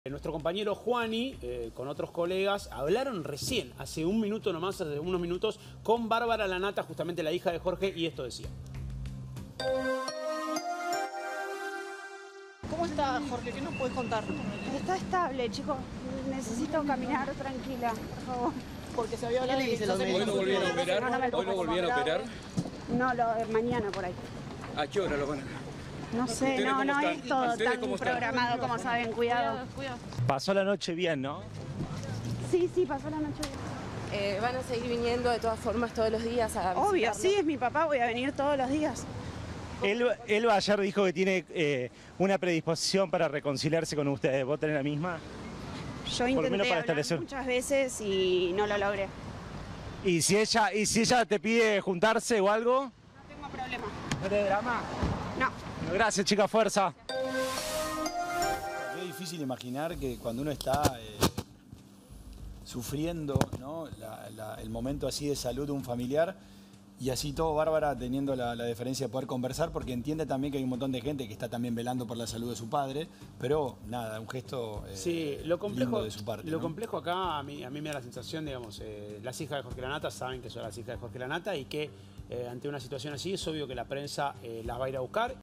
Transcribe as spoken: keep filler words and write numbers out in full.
Nuestro compañero Juani, eh, con otros colegas, hablaron recién, hace un minuto nomás, hace unos minutos, con Bárbara Lanata, justamente la hija de Jorge, y esto decía. ¿Cómo está Jorge? ¿Qué nos puedes contar? Está estable, chicos. Necesito caminar tranquila, por favor. Porque se había hablado de que ¿Hoy no volvieron a operar? No, no me ¿Hoy no volvieron a operar? No, lo, mañana por ahí. ¿A qué hora lo van a...? No sé, ¿Ustedes no, cómo no están? es todo ¿Ustedes tan cómo están? programado como saben. Cuidado. Cuidado. Pasó la noche bien, ¿no? Sí, sí, pasó la noche bien. Eh, ¿Van a seguir viniendo de todas formas todos los días a Obvio, visitarlo? sí, es mi papá, voy a venir todos los días. Él, él ayer dijo que tiene eh, una predisposición para reconciliarse con ustedes. ¿Vos tenés la misma? Yo lo intenté menos para hablar establecer. muchas veces y no lo logré. ¿Y si ella, y si ella te pide juntarse o algo? No tengo problema. ¿No te drama? No. Gracias, chica, fuerza. Es difícil imaginar que cuando uno está eh, sufriendo, ¿no? la, la, el momento así de salud de un familiar, y así todo Bárbara teniendo la, la deferencia de poder conversar, porque entiende también que hay un montón de gente que está también velando por la salud de su padre, pero nada, un gesto eh, Sí, lo complejo, lindo de su parte. lo ¿no? complejo acá, a mí, a mí me da la sensación, digamos, eh, las hijas de Jorge Lanata saben que son las hijas de Jorge Lanata y que eh, ante una situación así es obvio que la prensa eh, las va a ir a buscar.